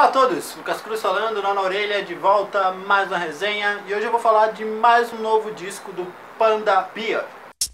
Olá a todos, Lucas Cruz falando, na orelha, de volta, mais uma resenha. E hoje eu vou falar de mais um novo disco do Panda Bear.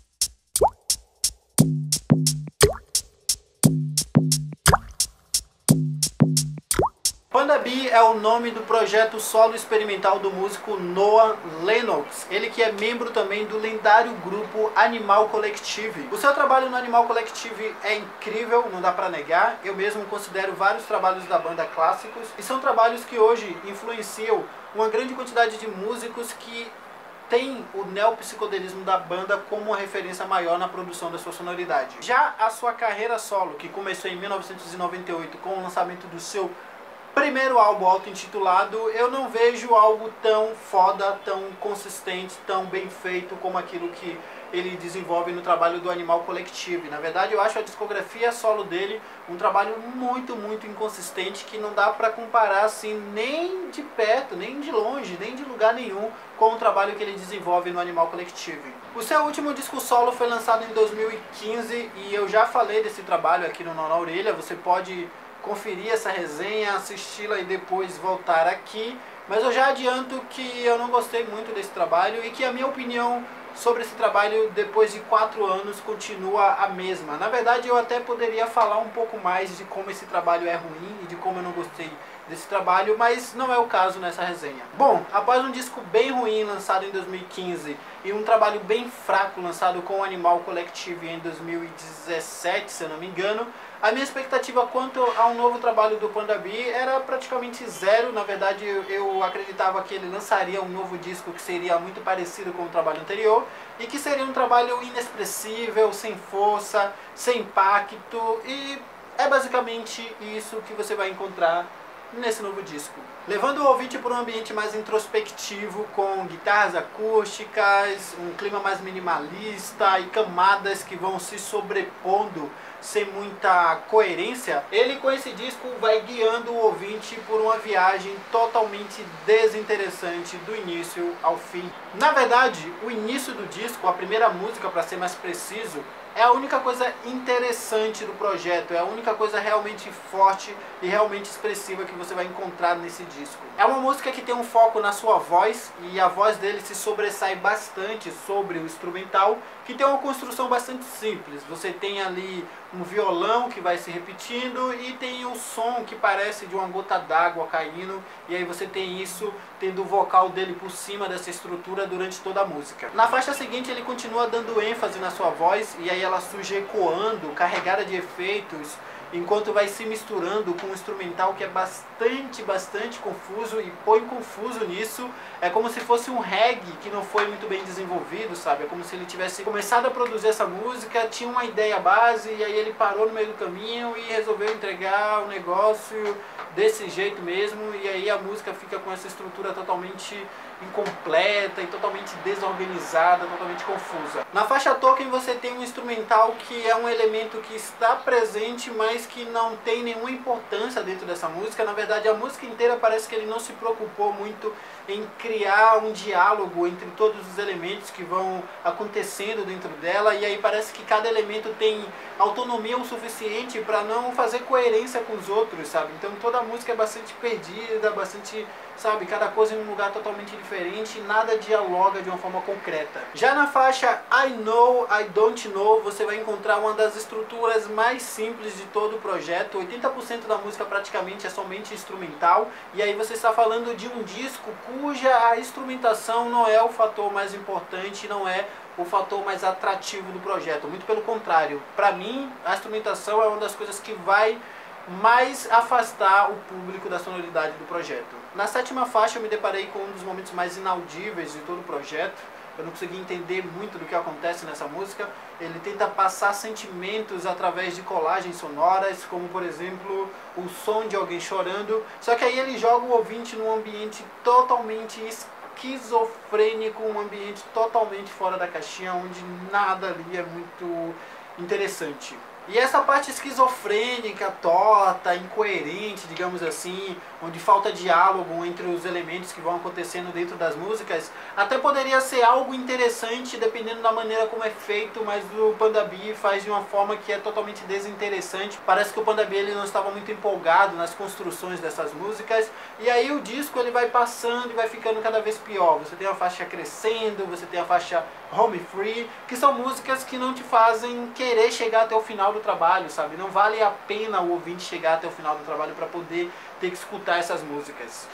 Panda Bear é o nome do projeto solo experimental do músico Noah Lennox, ele que é membro também do lendário grupo Animal Collective. O seu trabalho no Animal Collective é incrível, não dá pra negar. Eu mesmo considero vários trabalhos da banda clássicos, e são trabalhos que hoje influenciam uma grande quantidade de músicos que tem o neopsicodelismo da banda como uma referência maior na produção da sua sonoridade. Já a sua carreira solo, que começou em 1998 com o lançamento do seu primeiro álbum auto-intitulado, eu não vejo algo tão foda, tão consistente, tão bem feito como aquilo que ele desenvolve no trabalho do Animal Collective. Na verdade, eu acho a discografia solo dele um trabalho muito inconsistente, que não dá pra comparar assim nem de perto, nem de longe, nem de lugar nenhum com o trabalho que ele desenvolve no Animal Collective. O seu último disco solo foi lançado em 2015 e eu já falei desse trabalho aqui no Na Orelha. Você pode conferir essa resenha, assisti-la e depois voltar aqui, mas eu já adianto que eu não gostei muito desse trabalho e que a minha opinião sobre esse trabalho depois de 4 anos continua a mesma. Na verdade, eu até poderia falar um pouco mais de como esse trabalho é ruim e de como eu não gostei desse trabalho, mas não é o caso nessa resenha. Bom, após um disco bem ruim lançado em 2015 e um trabalho bem fraco lançado com o Animal Collective em 2017, se eu não me engano, a minha expectativa quanto a um novo trabalho do Panda Bear era praticamente zero. Na verdade, eu acreditava que ele lançaria um novo disco que seria muito parecido com o trabalho anterior e que seria um trabalho inexpressível, sem força, sem impacto, e é basicamente isso que você vai encontrar nesse novo disco, levando o ouvinte por um ambiente mais introspectivo, com guitarras acústicas, um clima mais minimalista e camadas que vão se sobrepondo sem muita coerência. Ele, com esse disco, vai guiando o ouvinte por uma viagem totalmente desinteressante do início ao fim. Na verdade, o início do disco, a primeira música, para ser mais preciso, é a única coisa interessante do projeto, é a única coisa realmente forte e realmente expressiva que você vai encontrar nesse disco. É uma música que tem um foco na sua voz, e a voz dele se sobressai bastante sobre o instrumental, que tem uma construção bastante simples. Você tem ali um violão que vai se repetindo e tem um som que parece de uma gota d'água caindo, e aí você tem isso tendo o vocal dele por cima dessa estrutura durante toda a música. Na faixa seguinte ele continua dando ênfase na sua voz, e aí ela surge ecoando, carregada de efeitos, enquanto vai se misturando com um instrumental que é bastante confuso, e põe confuso nisso. É como se fosse um reggae que não foi muito bem desenvolvido, sabe? É como se ele tivesse começado a produzir essa música, tinha uma ideia base, e aí ele parou no meio do caminho e resolveu entregar o negócio desse jeito mesmo, e aí a música fica com essa estrutura totalmente incompleta e totalmente desorganizada, totalmente confusa. Na faixa Token você tem um instrumental que é um elemento que está presente, mas que não tem nenhuma importância dentro dessa música. Na verdade, a música inteira parece que ele não se preocupou muito em criar um diálogo entre todos os elementos que vão acontecendo dentro dela, e aí parece que cada elemento tem autonomia o suficiente para não fazer coerência com os outros, sabe? Então toda a música é bastante perdida, bastante, sabe, cada coisa em um lugar totalmente diferente, nada dialoga de uma forma concreta. Já na faixa I Know, I Don't Know, você vai encontrar uma das estruturas mais simples de todo o projeto. 80% da música praticamente é somente instrumental, e aí você está falando de um disco cuja a instrumentação não é o fator mais importante, não é o fator mais atrativo do projeto. Muito pelo contrário, para mim a instrumentação é uma das coisas que vai mais afastar o público da sonoridade do projeto. Na sétima faixa eu me deparei com um dos momentos mais inaudíveis de todo o projeto. Eu não consegui entender muito do que acontece nessa música. Ele tenta passar sentimentos através de colagens sonoras, como por exemplo o som de alguém chorando, só que aí ele joga o ouvinte num ambiente totalmente esquizofrênico, um ambiente totalmente fora da caixinha, onde nada ali é muito interessante. E essa parte esquizofrênica, torta, incoerente, digamos assim, onde falta diálogo entre os elementos que vão acontecendo dentro das músicas, até poderia ser algo interessante dependendo da maneira como é feito, mas o Panda B faz de uma forma que é totalmente desinteressante. Parece que o Panda B ele não estava muito empolgado nas construções dessas músicas, e aí o disco ele vai passando e vai ficando cada vez pior. Você tem a faixa Crescendo, você tem a faixa Home Free, que são músicas que não te fazem querer chegar até o final do trabalho, sabe? Não vale a pena o ouvinte chegar até o final do trabalho para poder ter que escutar essas músicas.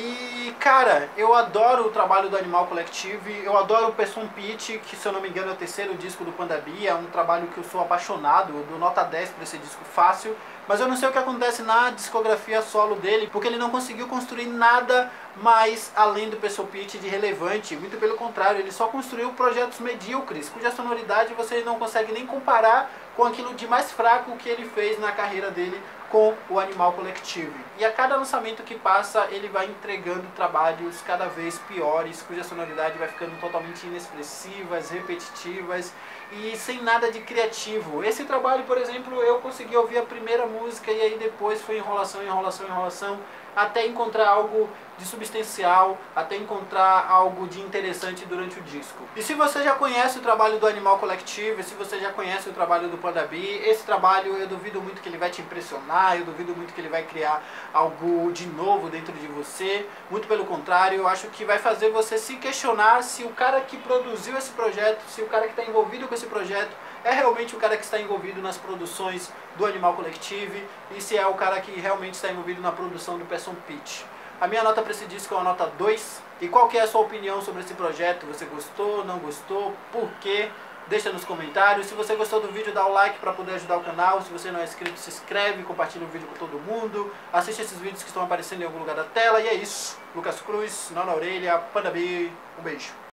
E, cara, eu adoro o trabalho do Animal Collective, eu adoro o Person Pitch, que se eu não me engano é o terceiro disco do Panda B, é um trabalho que eu sou apaixonado, eu dou nota 10 para esse disco fácil, mas eu não sei o que acontece na discografia solo dele, porque ele não conseguiu construir nada mais além do Person Pitch de relevante, muito pelo contrário, ele só construiu projetos medíocres, cuja sonoridade você não consegue nem comparar com aquilo de mais fraco que ele fez na carreira dele com o Animal Collective. E a cada lançamento que passa, ele vai entregando trabalhos cada vez piores, cuja sonoridade vai ficando totalmente inexpressivas, repetitivas e sem nada de criativo. Esse trabalho, por exemplo, eu consegui ouvir a primeira música e aí depois foi enrolação, enrolação, enrolação, até encontrar algo de substancial, até encontrar algo de interessante durante o disco. E se você já conhece o trabalho do Animal Collective, se você já conhece o trabalho do Panda B, esse trabalho eu duvido muito que ele vai te impressionar, eu duvido muito que ele vai criar algo de novo dentro de você, muito pelo contrário, eu acho que vai fazer você se questionar se o cara que produziu esse projeto, se o cara que está envolvido com esse projeto é realmente o cara que está envolvido nas produções do Animal Collective e se é o cara que realmente está envolvido na produção do Person Pitch. A minha nota para esse disco é uma nota 2. E qual que é a sua opinião sobre esse projeto? Você gostou, não gostou? Por quê? Deixa nos comentários. Se você gostou do vídeo, dá o like para poder ajudar o canal. Se você não é inscrito, se inscreve, compartilha o vídeo com todo mundo. Assiste esses vídeos que estão aparecendo em algum lugar da tela. E é isso. Lucas Cruz, Nó na Orelha, Panda B. Um beijo.